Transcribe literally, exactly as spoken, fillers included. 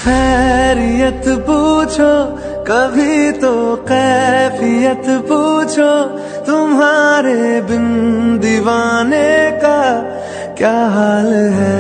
खैरियत पूछो, कभी तो कैफियत पूछो, तुम्हारे बिन दीवाने का क्या हाल है।